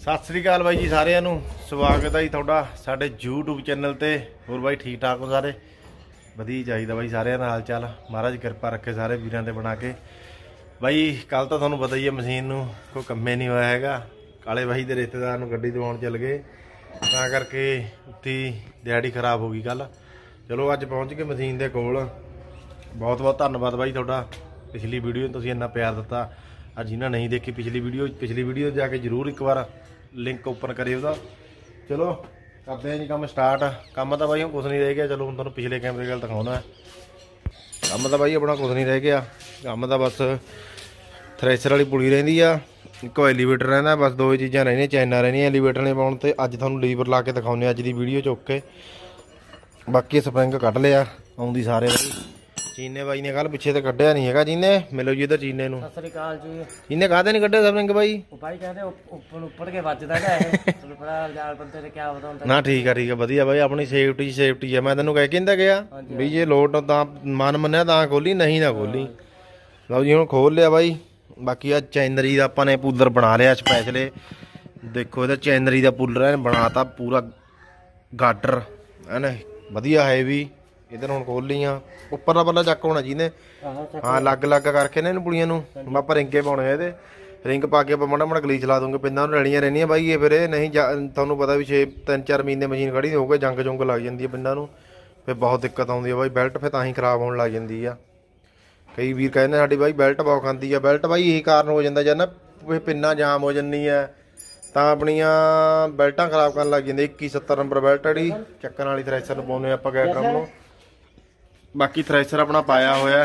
सत श्री अकाल बाई जी सारिਆਂ ਨੂੰ स्वागत है जी ਤੁਹਾਡਾ ਸਾਡੇ YouTube चैनल ਤੇ। ਹੋਰ ਬਾਈ ठीक ठाक हो सारे? ਵਧੀਆ ਚਾਹੀਦਾ ਬਾਈ ਸਾਰਿਆਂ ਦਾ हाल चाल। महाराज किरपा रखे सारे ਵੀਰਾਂ ਤੇ बना के। ਬਾਈ ਕੱਲ ਤਾਂ ਤੁਹਾਨੂੰ ਪਤਾ ਹੀ ਹੈ ਮਸ਼ੀਨ ਨੂੰ ਕੋਈ ਕੰਮੇ ਨਹੀਂ ਹੋਇਆ ਹੈਗਾ। ਕਾਲੇ ਬਾਈ ਦੇ ਰਿਸ਼ਤੇਦਾਰ ਨੂੰ ਗੱਡੀ ਦਿਵਾਉਣ ਚੱਲ ਗਏ ਤਾਂ ਕਰਕੇ ਉੱਤੀ ਦਿਹਾੜੀ ਖਰਾਬ ਹੋ ਗਈ ਕੱਲ। ਚਲੋ ਅੱਜ ਪਹੁੰਚ ਕੇ ਮਸ਼ੀਨ ਦੇ ਕੋਲ। बहुत बहुत धन्यवाद भाई थोड़ा पिछली वीडियो तुसीं इन्ना प्यार दिता। अज जिन्हें नहीं देखी पिछली वीडियो जाके जरूर एक बार लिंक ओपन करिए उसका। चलो करते हैं जी काम स्टार्ट। काम तो भाई कुछ नहीं रह गया। चलो हम तुहानूं पिछले कैमरे गल दिखाउणा। काम तो भाई अपना कुछ नहीं रह गया। काम तो बस थ्रैशर वाली पुली रहिंदी आ, एक एलीवेटर रहिंदा, बस दो चीज़ां रहिंदियां चैनां रहिंदियां एलीवेटर ने पाउण ते। अज तुहानूं लीवर ला के दिखाउने अज दी वीडियो चुक के। बाकी स्प्रिंग कढ लिया आउंदी सारे भाई। चीने बाई ने कल पिछे तो कढ़िया नहीं है। चीने मिलो जी इधर चीने नूं। सत श्री अकाल जी। चीने काहते नहीं कढ़े स्प्रिंग भाई? भाई कहते ऊपर के वजदा है थोड़ा जाल बंदे ने क्या बताऊं ना। ठीक है वधिया भाई अपनी सेफ्टी है। मैं तेनों कह के इंदा गया भी जे लोड तां मन मन्निया तां खोली नहीं ना खोली। लो जी हुण खोल लिया भाई। बाकी आ चैनरी दा आपां ने पूलर बना लिया स्पैशले। देखो इहदा चैनरी दा पूलर है बनाता पूरा गाडर है ना वधिया है भी। इधर हुण खोल लीआं उपर दा पल्ला चक होना जी ने। हाँ अलग अलग करके ना इन्हूं पुलियां नूं आपां रिंगे पाउणे इहदे। रिंग पा के आपां माड़ा माड़ा गलीच ला दूंगे। पिंडां नूं रलियां रहनियां भाई। ये फिर नहीं तुहानूं पता भी 6-3-4 महीने मशीन खड़ी नहीं होਊਗੀ जंग जुंग लग जाती है पिंडां नूं। फिर बहुत दिक्कत आउंदी है भाई। बेल्ट फिर तां ही खराब होण लग जाती है। कई वीर कहते साडी भाई बेल्ट बहुत खांदी है। बेल्ट भाई यही कारण हो जाता जद ना पिन्ना जाम हो जानी है तां अपनियां बेल्टां खराब करन लग जांदी। 2170 नंबर बेल्ट जी चक्कन वाली थ्रैशर नूं पाउने आपां गैर ड्रम नूं। बाकी थ्रैशर अपना पाया होया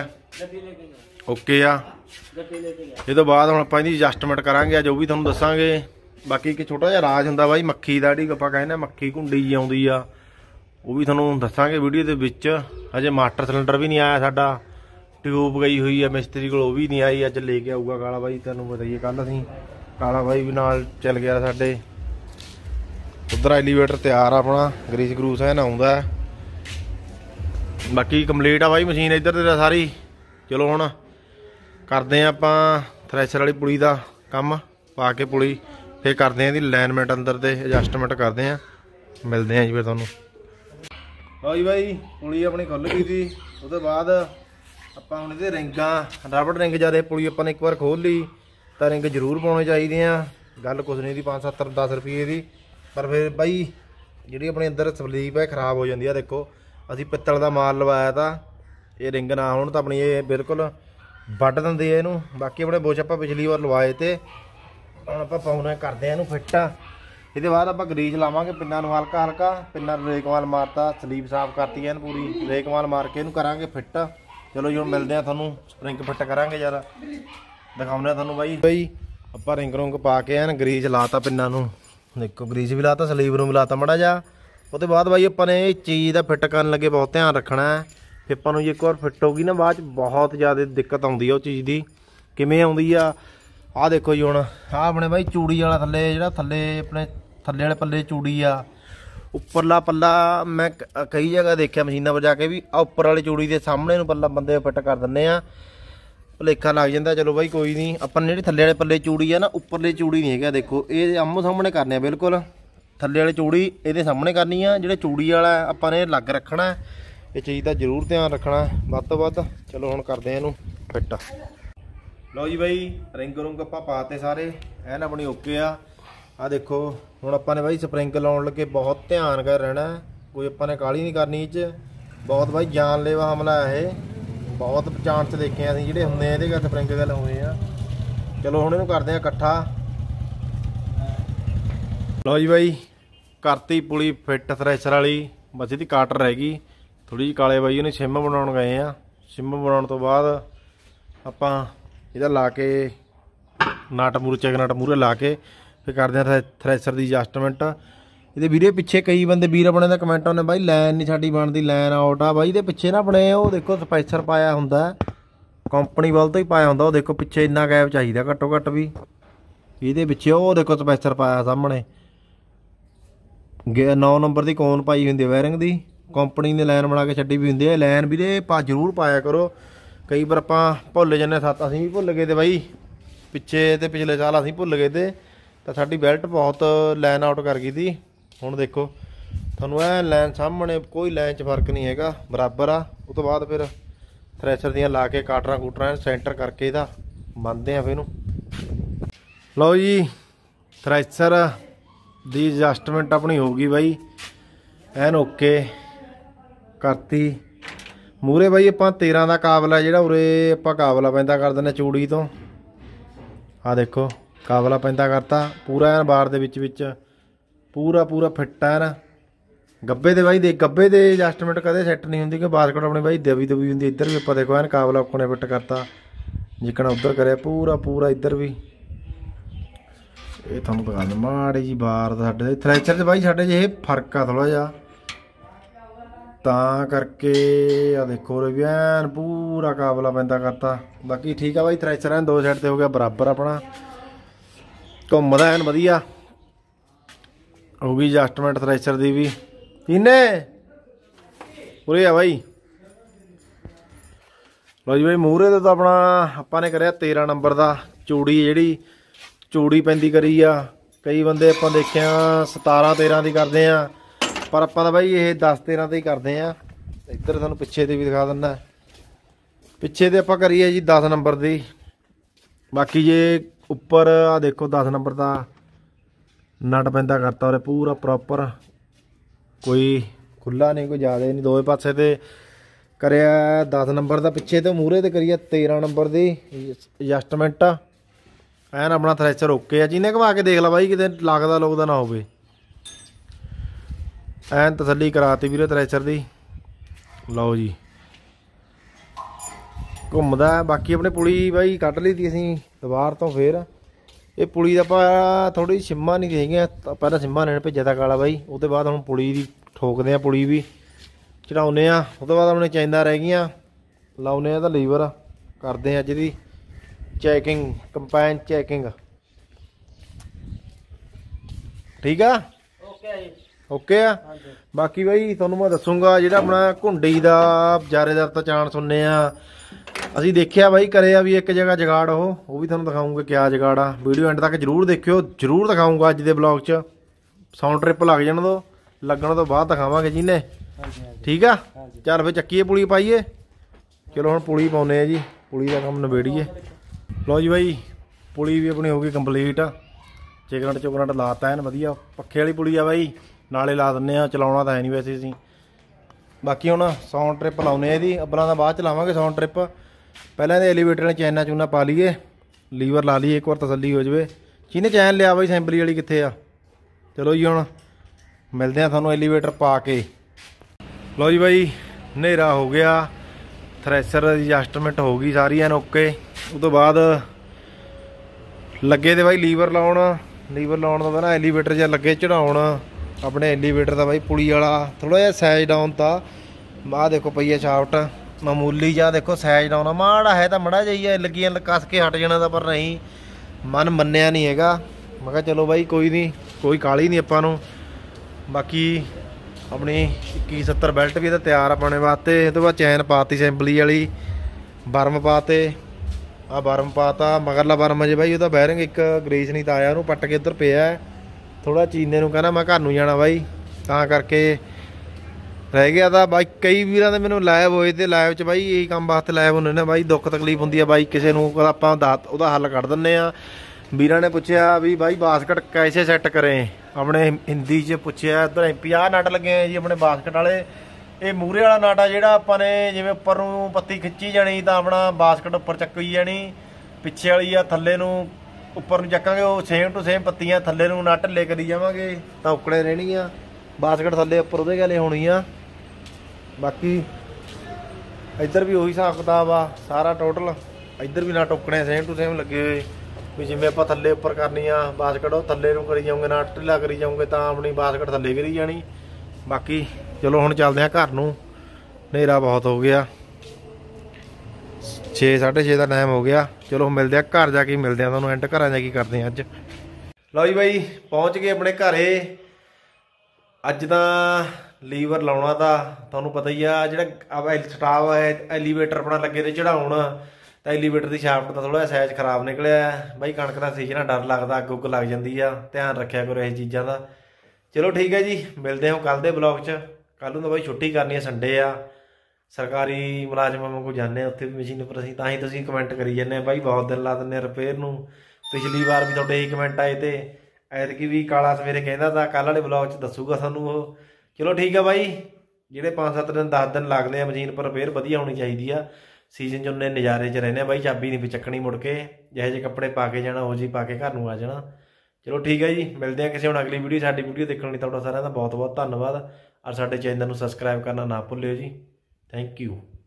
ओके आ। ये तो बाद हम अपनी एडजस्टमेंट करांगे अज, वो भी तुहानूं दसांगे। बाकी एक छोटा जिहा राज हुंदा भाई मक्खी दा जिहड़ी आपां कहने मक्खी घुंडी जी आउंदी आ, वो भी तुहानूं दसांगे वीडियो दे विच। अजे मास्टर सिलेंडर भी नहीं आया साडा। ट्यूब गई हुई है मिस्त्री कोल, वो भी नहीं आई। अज लेके आऊगा काला भाई। तुहानूं बताइए कल असीं काला भाई भी नाल चल गया साडे। उधर एलीवेटर तैयार अपना ग्रीस ग्रूस है ना आउंदा। बाकी कंप्लीट आ भाई मशीन इधर ते सारी। चलो हुण करदे आं आपां थ्रैशर वाली पुली दा काम पा के पुली। फिर करदे आं इहदी अलाइनमेंट अंदर ते एडजस्टमेंट करदे आं। मिलदे आं जी फिर तुहानूं। लो जी भाई पुली अपनी खुल गई थी। उसदे बाद आपां हुण इहदे रिंगां रबड़ रिंग ज्यादा पुली आपां ने एक बार खोल ली तां रिंग जरूर पाउणे चाहीदे आ। गल कुछ नहीं दी 5-7-10 रुपये दी। पर फिर भाई जिहड़ी अपने अंदर स्लीप है खराब हो जाती है। देखो असीं पित्तल दा माल लवाया था, ये रिंग ना होण तां अपनी ये बिल्कुल वड्ड दिंदे इहनूं। बाकी अपने बुश आपां पिछली वार लवाए ते हुण आपां पाउणे करदे इहनूं फिट। इहदे बाद आपां ग्रीस लावांगे पिन्नां नूं हल्का हल्का। पिन्नां नूं रेकमाल मारता, स्लीप साफ करती है पूरी रेकमाल मार के इहनूं करांगे फिट। चलो जी हुण मिलदे आं तुहानूं स्प्रिंग फिट करांगे जरा दिखाउने तुहानूं भाई आपां रिंग रुंग पा के एन ग्रीस लाता पिन्नां नूं। देखो ग्रीस भी लाता, स्लीव नूं भी लाता माड़ा जा। उसके बाद भाई अपन ने चीज़ का फिट करन लगे बहुत ध्यान रखना है। फिर अपन नूं एक बार फिट होगी ना बाद बहुत ज़्यादा दिक्कत आउंदी है उस चीज़ की। किवें आउंदी आ आह देखो जी हुण आ अपने भाई चूड़ी वाला थल्ले जिहड़ा थल्ले अपने थल्ले वाले पल्ले चूड़ी आ उपरला पल्ला मैं कई जगह देखा मशीनां पर जाके भी आ उपर वाली चूड़ी के सामने नूं पल्ला बंदे फिट कर दिंदे आ। भुलेखा लग जाता। चलो भाई कोई नहीं। अपन जी थल्ले वाले पल्ले चूड़ी है ना उपरली चूड़ी नहीं है। देखो ये आमो सामने करने बिल्कुल थल्ले वाली चूड़ी ये सामने करनी है। जो चूड़ी वाला आपां ने अलग रखना है। ये चीज़ का जरूर ध्यान रखना वध तो वध। चलो हुण करदे इहनूं फिट। लो जी भाई रिंग रुंग आपां पाते सारे एन अपनी ओके आ। देखो हुण आपां ने भाई स्प्रिंग लाउण लगे बहुत ध्यान कर रहना है। कोई आपां ने काली नहीं करनी। बहुत भाई जानलेवा हमला है। बहुत चांस देखे असीं जिहड़े हुंदे इहदे स्प्रिंग गल होए आ। चलो हुण इहनूं करदे आ इकट्ठा। लो जी भाई करती पुली फिट थ्रैशर वाली। बस इसकी काटर रह गई थोड़ी जी। काले बाई ने सिम बनाउण गए आ। सिम बनाउण तो बाद आपां इहदा ला के नट मूरे चेक नट मूरे ला के फिर करदे आ थ्रैशर की एडजस्टमेंट। ये वीडियो पिछे कई बंदे वीर अपने कमेंट आने भाई लैन नहीं साडी बनती लैन आउट आ। भाई ये पिछे ना अपने वो देखो स्पैशर पाया हुंदा कंपनी वाल तो ही पाया हुंदा। वो देखो पिछे इन्ना गैप चाहिए घट्टो घट्ट भी। ये पिछे वो देखो स्पैशर पाया सामने 9 नंबर की कौन पाई हुंदी वायरिंग की। कंपनी ने लैन बना के छड्डी भी हुंदी है। लैन भी जरूर पाया करो। कई बार आपां भुल जाने। असीं भी भुल गए थे भाई पिछे ते पिछले साल असीं भुल गए थे ਤਾਂ ਸਾਡੀ ਬੈਲਟ ਬਹੁਤ ਲਾਈਨ ਆਊਟ ਕਰ ਗਈ ਤੀ। ਹੁਣ ਦੇਖੋ ਤੁਹਾਨੂੰ ਐ ਲਾਈਨ ਸਾਹਮਣੇ ਕੋਈ ਲਾਈਨ 'ਚ ਫਰਕ ਨਹੀਂ ਹੈਗਾ, ਬਰਾਬਰ ਆ। ਉਹ ਤੋਂ ਬਾਅਦ ਫਿਰ ਥ੍ਰੈਸ਼ਰ ਦੀਆਂ ਲਾ ਕੇ ਕਾਟਰਾਂ ਕੂਟਰਾਂ ਸੈਂਟਰ ਕਰਕੇ ਇਹਦਾ ਬੰਨਦੇ ਆ ਫਿਰ ਇਹਨੂੰ। ਲਓ ਜੀ ਥ੍ਰੈਸ਼ਰ ਦੀ ਐਡਜਸਟਮੈਂਟ ਆਪਣੀ ਹੋ ਗਈ ਬਾਈ ਐਨ ਓਕੇ ਕਰਤੀ। ਮੂਹਰੇ ਬਾਈ ਆਪਾਂ 13 ਦਾ ਕਾਬਲਾ ਜਿਹੜਾ ਉਰੇ ਆਪਾਂ ਕਾਬਲਾ ਪੈਂਦਾ ਕਰ ਦਿੰਦੇ ਚੂੜੀ ਤੋਂ। ਆਹ ਦੇਖੋ ਕਾਬਲਾ ਪੈਂਦਾ ਕਰਤਾ ਪੂਰਾ ਐਨ ਬਾਰ ਦੇ ਵਿੱਚ ਪੂਰਾ ਫਿੱਟ ਐਨ। ਗੱਬੇ ਦੇ ਬਾਈ ਦੇ ਗੱਬੇ ਦੇ ਐਡਜਸਟਮੈਂਟ ਕਦੇ ਸੈੱਟ ਨਹੀਂ ਹੁੰਦੀ ਕਿ ਬਾਸਕਟ ਆਪਣੀ ਬਾਈ ਦਬੀ ਹੁੰਦੀ। ਇੱਧਰ ਵੀ ਆਪਾਂ ਦੇਖੋ ਐਨ ਕਾਬਲਾ ਆਪਣੇ ਫਿੱਟ ਕਰਤਾ ਜਿੱਕਣਾ ਉੱਧਰ ਕਰਿਆ ਪੂਰਾ ਇੱਧਰ ਵੀ। ਇਹ ਤੁਹਾਨੂੰ ਦਿਖਾ ਦਿੰਦਾ ਮਾੜੀ ਜੀ ਬਾਰ ਦਾ ਸਾਡੇ ਥ੍ਰੈਸ਼ਰ 'ਚ ਬਾਈ ਸਾਡੇ 'ਚ ਇਹ ਫਰਕ ਆ ਥੋੜ੍ਹਾ ਜਿਹਾ ਤਾਂ ਕਰਕੇ। ਆ ਦੇਖੋ ਰੇ ਵੀ ਐਨ ਪੂਰਾ ਕਾਬਲਾ ਪੈਂਦਾ ਕਰਤਾ। ਬਾਕੀ ਠੀਕ ਆ ਬਾਈ ਥ੍ਰੈਸ਼ਰ ਐਨ ਦੋ ਸਾਈਡ ਤੇ ਹੋ ਗਿਆ ਬਰਾਬਰ ਆਪਣਾ ਘੁੰਮਦਾ ਐਨ ਵਧੀਆ ਹੋ ਗਈ ਐਡਜਸਟਮੈਂਟ ਥ੍ਰੈਸ਼ਰ ਦੀ ਵੀ। ਕਿੰਨੇ ਉਰੇ ਆ ਬਾਈ। ਲਓ ਜੀ ਬਾਈ ਮੂਹਰੇ ਤੋਂ ਤਾਂ ਆਪਣਾ ਆਪਾਂ ਨੇ ਕਰਿਆ 13 ਨੰਬਰ ਦਾ ਚੂੜੀ ਜਿਹੜੀ ਚੂੜੀ ਪੈਂਦੀ ਕਰੀ ਆ। ਕਈ ਬੰਦੇ ਆਪਾਂ ਦੇਖਿਆ 17 13 ਦੀ ਕਰਦੇ ਆ ਪਰ ਆਪਾਂ ਤਾਂ ਬਾਈ ਇਹ 10 13 ਤੇ ਹੀ ਕਰਦੇ ਆ। ਇੱਧਰ ਤੁਹਾਨੂੰ ਪਿੱਛੇ ਤੇ ਵੀ ਦਿਖਾ ਦਿੰਦਾ ਪਿੱਛੇ ਤੇ ਆਪਾਂ ਕਰੀਏ ਜੀ 10 ਨੰਬਰ ਦੀ। ਬਾਕੀ ਜੇ ਉੱਪਰ ਆ ਦੇਖੋ 10 ਨੰਬਰ ਦਾ ਨਟ ਪੈਂਦਾ ਕਰਤਾ ਉਰੇ ਪੂਰਾ ਪ੍ਰੋਪਰ ਕੋਈ ਖੁੱਲਾ ਨਹੀਂ ਕੋਈ ਜ਼ਿਆਦਾ ਨਹੀਂ। ਦੋਵੇਂ ਪਾਸੇ ਤੇ ਕਰਿਆ 10 ਨੰਬਰ ਦਾ ਪਿੱਛੇ ਤੇ ਮੂਹਰੇ ਤੇ ਕਰੀਏ 13 ਨੰਬਰ ਦੀ ਐਡਜਸਟਮੈਂਟ ਐਨ ਆਪਣਾ ਥ੍ਰੈਸ਼ਰ ਓਕੇ ਆ। ਜਿਹਨੇ ਘਵਾ ਕੇ ਦੇਖ ਲਾ ਬਾਈ ਕਿਤੇ ਲੱਗਦਾ ਲੁਕਦਾ ਨਾ ਹੋਵੇ। ਐਨ ਤਸੱਲੀ ਕਰਾਤੀ ਵੀਰੇ ਥ੍ਰੈਸ਼ਰ ਦੀ। ਲਓ ਜੀ ਘੁੰਮਦਾ। ਬਾਕੀ ਆਪਣੇ ਪੁਲੀ ਬਾਈ ਕੱਢ ਲਈ ਤੀ ਅਸੀਂ ਦੁਬਾਰ ਤੋਂ ਫੇਰ। ਇਹ ਪੁਲੀ ਦਾ ਆਪਾਂ ਥੋੜੀ ਸਿੰਮਾ ਨਹੀਂ ਹੈਗੀਆਂ ਪਹਿਲਾਂ ਸਿੰਮਾ ਲੈਣ ਭੇਜਿਆ ਤਾਂ ਕਾਲਾ ਬਾਈ। ਉਹ ਤੋਂ ਬਾਅਦ ਹੁਣ ਪੁਲੀ ਦੀ ਠੋਕਦੇ ਆ ਪੁਲੀ ਵੀ ਚੜਾਉਂਦੇ ਆ। ਉਹ ਤੋਂ ਬਾਅਦ ਆਪਣੇ ਚੈਨਾਂ ਰਹਿ ਗਈਆਂ ਲਾਉਂਦੇ ਆ ਤਾਂ ਲੀਵਰ ਕਰਦੇ ਆ ਅੱਜ ਦੀ ਚੈਕਿੰਗ ਕੰਪਾਈਨ ਚੈਕਿੰਗ। ਠੀਕ ਆ ਓਕੇ ਆ। ਬਾਕੀ ਬਾਈ ਤੁਹਾਨੂੰ ਮੈਂ ਦੱਸੂਗਾ ਜਿਹੜਾ ਆਪਣਾ ਘੁੰਡੀ ਦਾ ਜਾਰੇਦਾਰ ਤਾਂ ਚਾਂਸ ਹੁੰਨੇ ਆ ਅਸੀਂ ਦੇਖਿਆ ਬਾਈ ਕਰਿਆ ਵੀ ਇੱਕ ਜਗ੍ਹਾ ਜਗਾੜ ਉਹ ਵੀ ਤੁਹਾਨੂੰ ਦਿਖਾਉਂਗੇ ਕਿਆ ਜਗਾੜ ਆ। ਵੀਡੀਓ ਐਂਡ ਤੱਕ ਜ਼ਰੂਰ ਦੇਖਿਓ ਜ਼ਰੂਰ ਦਿਖਾਉਂਗਾ ਅੱਜ ਦੇ ਬਲੌਗ 'ਚ। ਸਾਊਂਡ ਟ੍ਰਿਪ ਲੱਗ ਜਾਣ ਦੋ ਲੱਗਣ ਤੋਂ ਬਾਅਦ ਦਿਖਾਵਾਂਗੇ ਜਿਹਨੇ। ਠੀਕ ਆ ਚੱਲ ਫਿਰ ਚੱਕੀਏ ਪੁਲੀ ਪਾਈਏ। ਚਲੋ ਹੁਣ ਪੁਲੀ ਪਾਉਂਦੇ ਆ ਜੀ ਪੁਲੀ ਦਾ ਕੰਮ ਨਿਬੇੜੀਏ। ਲਓ ਜੀ ਬਾਈ ਪੁਲੀ ਵੀ ਆਪਣੀ ਹੋ ਗਈ ਕੰਪਲੀਟ। ਚਿਕਰਟ ਲਾਤਾ ਐਨ ਵਧੀਆ ਪੱਖੇ ਵਾਲੀ ਪੁਲੀ ਆ ਬਾਈ ਨਾਲੇ ਲਾ ਦਿੰਦੇ ਆ। ਚਲਾਉਣਾ ਤਾਂ ਹੈ ਨਹੀਂ ਵੈਸੇ ਅਸੀਂ। ਬਾਕੀ ਹੁਣ ਸਾਊਂਡ ਟ੍ਰਿਪ ਲਾਉਂਦੇ ਆ ਇਹਦੀ ਅੱਬਲਾਂ ਦਾ ਬਾਅਦ ਚ ਲਾਵਾਂਗੇ ਸਾਊਂਡ ਟ੍ਰਿਪ। ਪਹਿਲਾਂ ਇਹਦੇ ਐਲੀਵੇਟਰ ਨੇ ਚੈਨਾ ਚੂਨਾ ਪਾ ਲਈਏ ਲੀਵਰ ਲਾ ਲਈਏ ਇੱਕ ਵਾਰ ਤਸੱਲੀ ਹੋ ਜਾਵੇ। ਜਿਹਨੇ ਚੈਨ ਲਿਆ ਬਾਈ ਸੈਂਪਲੀ ਵਾਲੀ ਕਿੱਥੇ ਆ। ਚਲੋ ਜੀ ਹੁਣ ਮਿਲਦੇ ਆ ਤੁਹਾਨੂੰ ਐਲੀਵੇਟਰ ਪਾ ਕੇ। ਲਓ ਜੀ ਬਾਈ ਹਨੇਰਾ ਹੋ ਗਿਆ ਥ੍ਰੈਸ਼ਰ ਦੀ ਐਡਜਸਟਮੈਂਟ ਹੋ ਗਈ ਸਾਰੀ ਐਨ ਓਕੇ। ਉਹ ਤੋਂ ਬਾਅਦ ਲੱਗੇ ਤੇ ਬਾਈ ਲੀਵਰ ਲਾਉਣ ਤੋਂ ਪਹਿਲਾਂ ਐਲੀਵੇਟਰ ਜਿਹਾ ਲੱਗੇ ਚੜਾਉਣ ਆਪਣੇ ਐਲੀਵੇਟਰ ਦਾ ਬਾਈ ਪੁਲੀ ਵਾਲਾ ਥੋੜਾ ਜਿਹਾ ਸਾਈਜ਼ ਡਾਊਨ ਤਾਂ ਆਹ ਦੇਖੋ ਪਈ ਹੈ ਸ਼ਾਫਟ ਮਾਮੂਲੀ ਜਿਹਾ ਦੇਖੋ ਸਾਈਜ਼ ਡਾਊਨ ਆ ਮਾੜਾ ਹੈ ਤਾਂ ਮੜਾ ਜਾਈਏ ਲੱਗੀਆਂ ਕੱਸ ਕੇ ਹਟ ਜਾਣਾ ਤਾਂ ਪਰ ਨਹੀਂ ਮਨ ਮੰਨਿਆ ਨਹੀਂ ਹੈਗਾ। ਮੈਂ ਕਿਹਾ ਚਲੋ ਬਾਈ ਕੋਈ ਨਹੀਂ ਕੋਈ ਕਾਹਲੀ ਨਹੀਂ ਆਪਾਂ ਨੂੰ। ਬਾਕੀ ਆਪਣੀ 2170 ਬੈਲਟ ਵੀ ਇਹਦਾ ਤਿਆਰ ਆਪਣੇ ਵਾਸਤੇ। ਇਹ ਤੋਂ ਬਾਅਦ ਚੈਨ ਪਾਤੀ ਸੈਂਪਲੀ ਵਾਲੀ ਬਰਮ ਪਾਤੇ ਆ ਬਰਮ ਪਾਤਾ ਮਗਰਲਾ ਬਰਮ ਅਜੇ ਬਾਈ ਉਹਦਾ ਬੈਰਿੰਗ ਇੱਕ ਗ੍ਰੇਸ ਨਹੀਂ ਤਾਂ ਆਇਆ ਉਹਨੂੰ ਪੱਟ ਕੇ ਉੱਧਰ ਪਿਆ ਥੋੜਾ ਚੀਨੇ ਨੂੰ ਕਹਿੰਦਾ ਮੈਂ ਘਰ ਨੂੰ ਜਾਣਾ ਬਾਈ ਤਾਂ ਕਰਕੇ ਰਹਿ ਗਿਆ ਤਾਂ ਬਾਈ। ਕਈ ਵੀਰਾਂ ਦੇ ਮੈਨੂੰ ਲਾਈਵ ਹੋਏ ਤੇ ਲਾਈਵ 'ਚ ਬਾਈ ਇਹੀ ਕੰਮ ਵਾਸਤੇ ਲਾਈਵ ਹੁੰਦੇ ਨੇ ਬਾਈ। ਦੁੱਖ ਤਕਲੀਫ ਹੁੰਦੀ ਆ ਬਾਈ ਕਿਸੇ ਨੂੰ ਆਪਾਂ ਉਹਦਾ ਹੱਲ ਕੱਢ ਦਿੰਦੇ ਆ। ਵੀਰਾਂ ਨੇ ਪੁੱਛਿਆ ਵੀ ਬਾਈ ਬਾਸਕਟ ਕੈਸੇ ਸੈੱਟ ਕਰੇ ਆਪਣੇ ਹਿੰਦੀ 'ਚ ਪੁੱਛਿਆ। ਇੱਧਰ 50 ਨਟ ਲੱਗੇ ਹੋਏ ਜੀ ਆਪਣੇ ਬਾਸਕਟ ਵਾਲੇ। ਇਹ ਮੂਹਰੇ ਵਾਲਾ ਨਾਟਾ ਜਿਹੜਾ ਆਪਾਂ ਨੇ ਜਿਵੇਂ ਉੱਪਰ ਨੂੰ ਪੱਤੀ ਖਿੱਚੀ ਜਾਣੀ ਤਾਂ ਆਪਣਾ ਬਾਸਕਟ ਉੱਪਰ ਚੱਕੀ ਜਾਣੀ। ਪਿੱਛੇ ਵਾਲੀ ਆ ਥੱਲੇ ਨੂੰ ਉੱਪਰ ਨੂੰ ਚੱਕਾਂਗੇ ਉਹ ਸੇਮ ਟੂ ਸੇਮ ਪੱਤੀਆਂ ਥੱਲੇ ਨੂੰ ਨਟ ਲੈ ਕਰੀ ਜਾਵਾਂਗੇ ਤਾਂ ਉਕੜੇ ਰਹਿਣੀਆਂ। ਬਾਸਕਟ ਥੱਲੇ ਉੱਪਰ ਉਹਦੇ ਗਲੇ ਹੋਣੀ ਆ। ਬਾਕੀ ਇੱਧਰ ਵੀ ਉਹੀ ਹਿਸਾਬ ਕਿਤਾਬ ਆ ਸਾਰਾ ਟੋਟਲ। ਇੱਧਰ ਵੀ ਨਟ ਉਕਣੇ ਸੇਮ ਟੂ ਸੇਮ ਲੱਗੇ ਹੋਏ ਵੀ ਜਿਵੇਂ ਆਪਾਂ ਥੱਲੇ ਉੱਪਰ ਕਰਨੀ ਆ ਬਾਸਕਟ ਉਹ ਥੱਲੇ ਨੂੰ ਕਰੀ ਜਾਊਂਗੇ ਨਟ ਢਿੱਲਾ ਕਰੀ ਜਾਊਂਗੇ ਤਾਂ ਆਪਣੀ ਬਾਸਕਟ ਥੱਲੇ ਕਰੀ ਜਾਣੀ। ਬਾਕੀ ਚਲੋ ਹੁਣ ਚੱਲਦੇ ਆ ਘਰ ਨੂੰ ਹਨੇਰਾ ਬਹੁਤ ਹੋ ਗਿਆ 6 6:30 ਦਾ ਟਾਈਮ ਹੋ ਗਿਆ। ਚਲੋ ਮਿਲਦੇ ਆ ਘਰ ਜਾ ਕੇ ਮਿਲਦੇ ਆ ਤੁਹਾਨੂੰ ਐਂਡ ਘਰਾਂ ਜਾ ਕੇ ਕਰਦੇ ਆ ਅੱਜ। ਲਓ ਜੀ ਬਾਈ ਪਹੁੰਚ ਗਏ ਆਪਣੇ ਘਰੇ। ਅੱਜ ਤਾਂ ਲੀਵਰ ਲਾਉਣਾ ਤਾਂ ਤੁਹਾਨੂੰ ਪਤਾ ਹੀ ਆ ਜਿਹੜਾ ਸਟਾਫ ਹੈ ਐਲੀਵੇਟਰ ਆਪਣਾ ਲੱਗੇ ਤੇ ਚੜਾਉਣ ਤਾਂ ਐਲੀਵੇਟਰ ਦੀ ਸ਼ਾਫਟ ਦਾ ਥੋੜਾ ਜਿਹਾ ਸਾਈਜ਼ ਖਰਾਬ ਨਿਕਲਿਆ ਬਾਈ। ਕਣਕ ਦਾ ਸੀਜ਼ਨ ਆ, ਡਰ ਲੱਗਦਾ ਅੱਗ ਉੱਗ ਲੱਗ ਜਾਂਦੀ ਆ, ਧਿਆਨ ਰੱਖਿਆ ਕਰੋ ਇਹ ਚੀਜ਼ਾਂ ਦਾ। ਚਲੋ ਠੀਕ ਹੈ ਜੀ, ਮਿਲਦੇ ਹਾਂ ਕੱਲ ਦੇ ਬਲੌਗ 'ਚ। ਕੱਲ ਨੂੰ ਤਾਂ ਬਾਈ ਛੁੱਟੀ ਕਰਨੀ ਹੈ, ਸੰਡੇ ਆ, ਸਰਕਾਰੀ ਮੁਲਾਜ਼ਮਾਂ ਵਾਂਗੂ ਜਾਂਦੇ ਹਾਂ ਉੱਥੇ ਵੀ ਮਸ਼ੀਨ ਪਰ ਅਸੀਂ, ਤਾਂ ਹੀ ਤੁਸੀਂ ਕਮੈਂਟ ਕਰੀ ਜਾਂਦੇ ਆ ਬਾਈ ਬਹੁਤ ਦਿਨ ਲਾ ਦਿੰਦੇ ਆ ਰਿਪੇਅਰ ਨੂੰ। ਪਿਛਲੀ ਵਾਰ ਵੀ ਤੁਹਾਡੇ ਇਹੀ ਕਮੈਂਟ ਆਏ ਤੇ ਐਤਕੀ ਵੀ ਕਾਲਾ ਸਵੇਰੇ ਕਹਿੰਦਾ ਤਾਂ ਕੱਲ੍ਹ ਵਾਲੇ ਬਲੌਗ 'ਚ ਦੱਸੂਗਾ ਤੁਹਾਨੂੰ ਉਹ। ਚਲੋ ਠੀਕ ਆ ਬਾਈ, ਜਿਹੜੇ 5-7 ਦਿਨ 10 ਦਿਨ ਲੱਗਦੇ ਆ ਮਸ਼ੀਨ ਪਰ ਰਿਪੇਅਰ ਵਧੀਆ ਹੋਣੀ ਚਾਹੀਦੀ ਆ। ਸੀਜ਼ਨ 'ਚ ਉਹਨੇ ਨਜ਼ਾਰੇ 'ਚ ਰਹਿੰਦੇ ਆ ਬਾਈ, ਚਾਬੀ ਨਹੀਂ ਵੀ ਚੱਕਣੀ ਮੁੜ ਕੇ, ਜਿਹੇ ਜਿਹੇ ਕੱਪੜੇ ਪਾ ਕੇ ਜਾਣਾ ਉਹ ਜਿਹੀ ਪਾ ਕੇ ਘਰ ਨੂੰ ਆ ਜਾਣਾ। ਚਲੋ ਠੀਕ ਹੈ ਜੀ, ਮਿਲਦੇ ਹਾਂ ਕਿਸੇ ਹੁਣ ਅਗਲੀ ਵੀਡੀਓ। ਸਾਡੀ ਵੀਡੀਓ ਦੇਖਣ ਲਈ ਤੁਹਾਡਾ ਸਾਰਿਆਂ ਦਾ ਬਹੁਤ ਬਹੁਤ ਧੰਨਵਾਦ। ਔਰ ਸਾਡੇ ਚੈਨਲ ਨੂੰ ਸਬਸਕ੍ਰਾਈਬ ਕਰਨਾ ਨਾ ਭੁੱਲਿਓ ਜੀ। Thank you.